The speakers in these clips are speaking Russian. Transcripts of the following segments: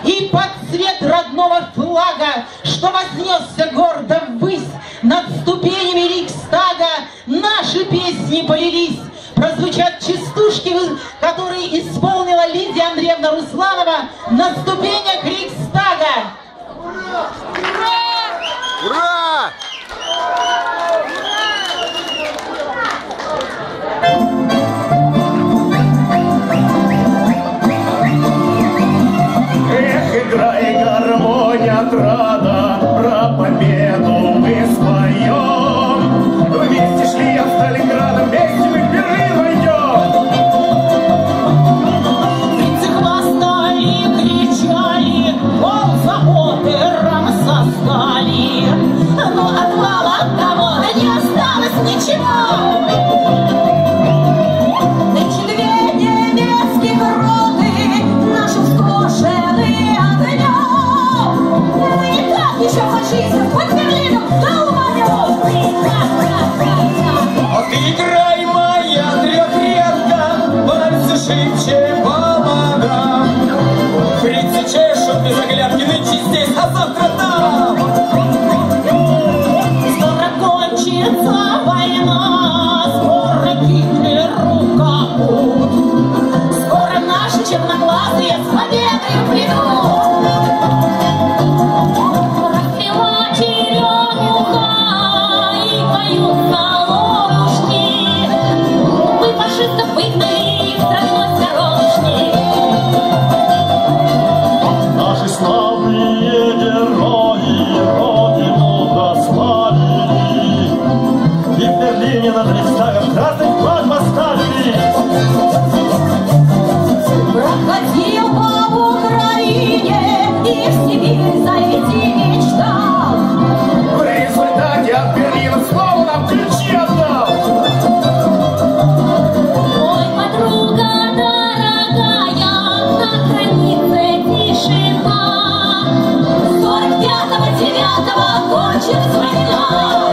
И под цвет родного флага, что вознесся гордо ввысь, над ступенями Рейхстага наши песни полились. Прозвучат частушки, которые исполнила Лидия Андреевна Русланова на ступенях Рейхстага. Ура! Ура! Эх, играй, гармонь отрада, про победу мы споем. Вместе шли от Сталинграда, вместе мы в Берлин войдем. Птицы хвастали, кричали, пол заводы создали. Но отвала от завода не осталось ничего. Нынче две немецких роты наши всклошены огнем. Мы не так еще фашистов под Берлином долбанем. А ты играй, моя трехрядка, вальсы шибче помогам. Фрицы чешут без оглядки, нынче здесь, а завтра там. Скоро кончится война, скоро Гитлеру капут. Скоро наши черноглазые с победой придут. Расцвела черемуха и поют соловушки. Мы фашистов выгнали из родной сторонушки. Наши славные герои родину прославили, и в Берлине над Рейхстагом красный флаг поставили. Проходил по Украине и в Сибирь зайти мечтал. В результате от Берлина снова нам ключи отдал. Ой, подруга дорогая, на границе тишина. 45-9 кончилась война.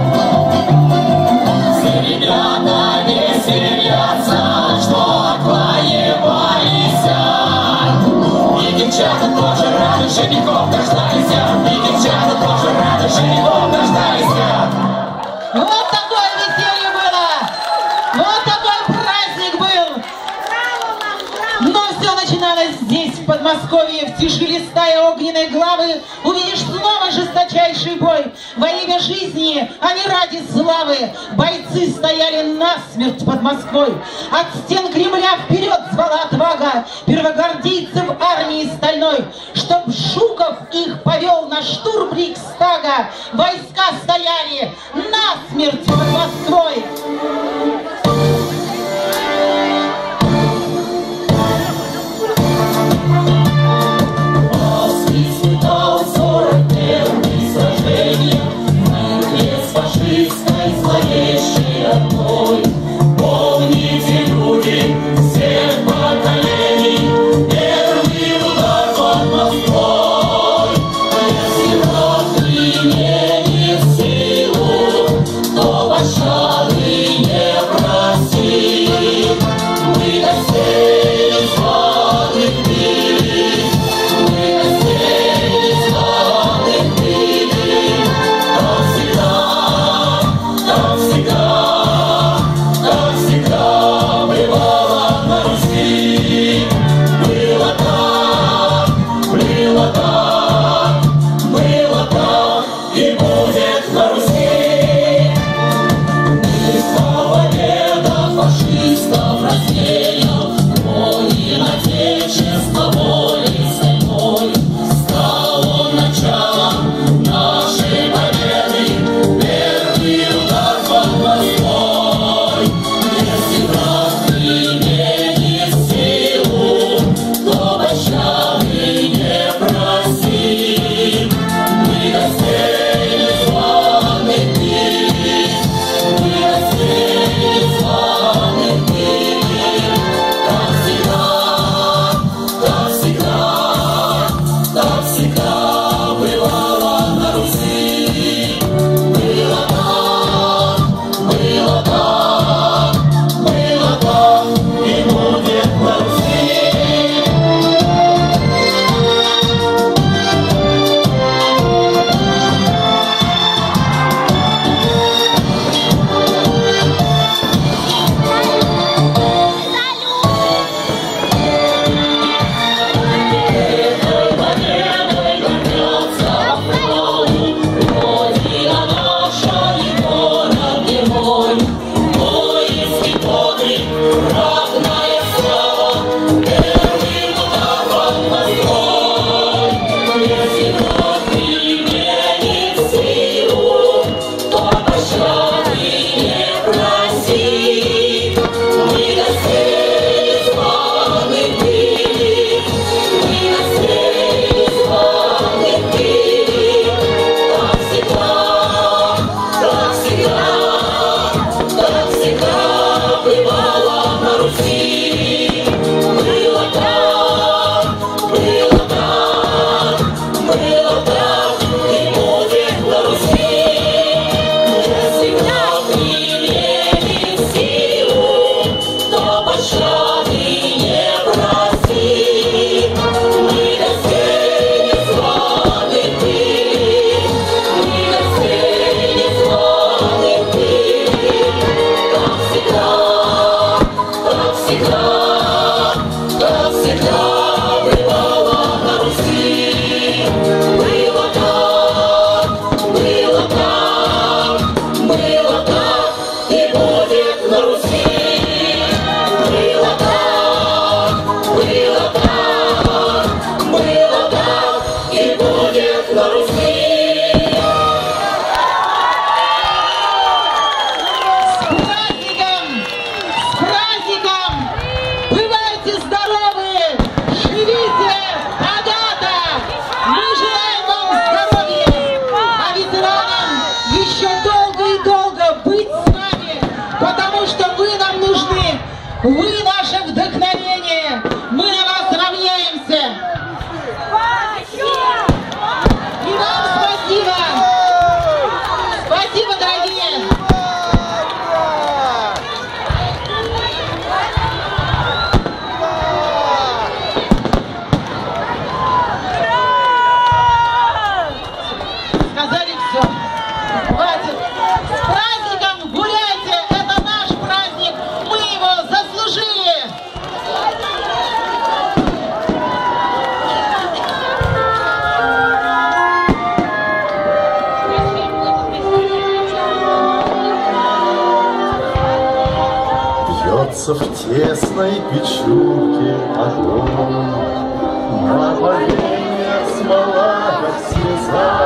Все ребята веселятся, что отвоевались. И девчата тоже рады, женихов дождались. И девчата тоже рады, женихов дождались. Вот такое веселье было! Вот такой праздник был! Но все начиналось здесь, в Подмосковье, в тиши листая огненной главы. Увидишь снова жесточайший бой. Во имя жизни, а не ради славы. Бойцы стояли насмерть под Москвой. От стен Кремля вперед звала отвага первогвардейцев армии стальной. Чтоб Жуков их повел на штурм Рейхстага. Войска стояли насмерть под Москвой. Свистал 41 сражение, мы с фашистской зловещей одной. Помните, люди, всех поколений, первый удар под Москвой. Если враг применит силу, то пощады не Зажжется в тесной печурке огонь. На поленьях смола, как слеза.